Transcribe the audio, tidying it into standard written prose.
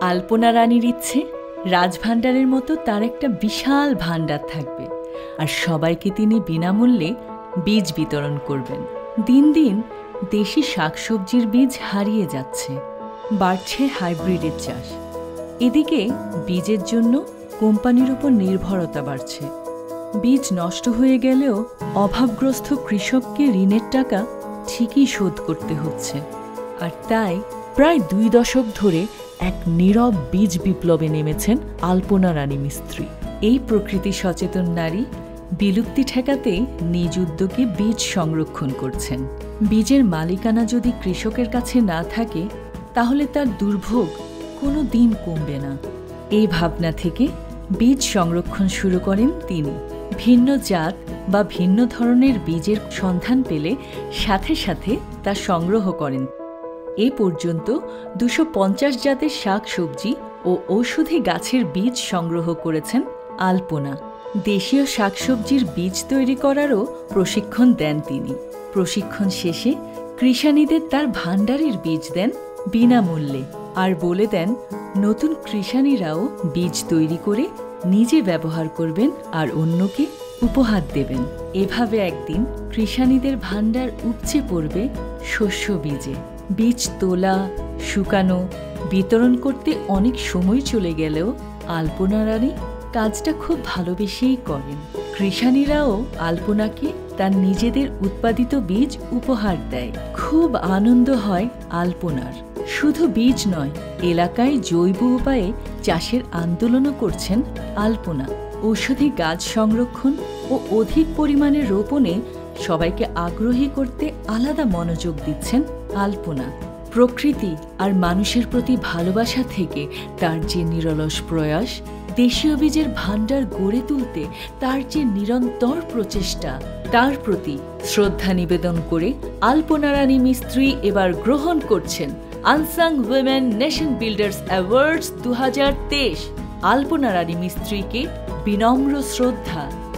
আলপনা রানীর ইচ্ছে রাজভাণ্ডারের মতো তার একটা বিশাল ভাণ্ডার থাকবে, আর সবাইকে তিনি বিনামূল্যে বীজ বিতরণ করবেন। দিন দিন দেশি শাকসবজির বীজ হারিয়ে যাচ্ছে, বাড়ছে হাইব্রিডের চাষ। এদিকে বীজের জন্য কোম্পানির উপর নির্ভরতা বাড়ছে। বীজ নষ্ট হয়ে গেলেও অভাবগ্রস্ত কৃষককে ঋণের টাকা ঠিকই শোধ করতে হচ্ছে। আর তাই প্রায় 2 দশক ধরে এক নীরব বীজ বিপ্লবে নেমেছেন আলপনা রানী মিস্ত্রি। এই প্রকৃতি সচেতন নারী বিলুপ্তি ঠেকাতে নিজ উদ্যোগে বীজ সংরক্ষণ করছেন। বীজের মালিকানা যদি কৃষকের কাছে না থাকে, তাহলে তার দুর্ভোগ কোনো দিন কমবে না। এই ভাবনা থেকে বীজ সংরক্ষণ শুরু করেন তিনি। ভিন্ন জাত বা ভিন্ন ধরনের বীজের সন্ধান পেলে সাথে সাথে তা সংগ্রহ করেন। এ পর্যন্ত 250 জাতের শাকসবজি ও ঔষধি গাছের বীজ সংগ্রহ করেছেন আলপনা। দেশীয় শাকসবজির বীজ তৈরি করারও প্রশিক্ষণ দেন তিনি। প্রশিক্ষণ শেষে কৃষানীদের তার ভাণ্ডারের বীজ দেন বিনামূল্যে, আর বলে দেন নতুন কৃষানীরাও বীজ তৈরি করে নিজে ব্যবহার করবেন আর অন্যকে উপহার দেবেন। এভাবে একদিন কৃষানীদের ভাণ্ডার উপচে পড়বে শস্য বীজে। বীজ তোলা, শুকানো, বিতরণ করতে অনেক সময় চলে গেলেও আলপনা রানী কাজটা খুব ভালোবেসেই করেন। কৃষানীরাও আলপনাকে তার নিজেদের উৎপাদিত বীজ উপহার দেয়। খুব আনন্দ হয় আলপনার। শুধু বীজ নয়, এলাকায় জৈব উপায়ে চাষের আন্দোলনও করছেন আলপনা। ঔষধি গাছ সংরক্ষণ ও অধিক পরিমাণে রোপণে সবাইকে আগ্রহী করতে আলাদা মনোযোগ দিচ্ছেন আলপনা। প্রকৃতি আর মানুষের প্রতি ভালোবাসা থেকে তার যে নিরলস প্রয়াস, দেশীয় বীজের ভাণ্ডার গড়ে তুলতে তার যে নিরন্তর প্রচেষ্টা, তার প্রতি শ্রদ্ধা নিবেদন করে আলপনা রানী মিস্ত্রি এবার গ্রহণ করছেন unsung women nation builders awards 2023। Alpana Rani মিস্ত্রিকে বিনম্র শ্রদ্ধা।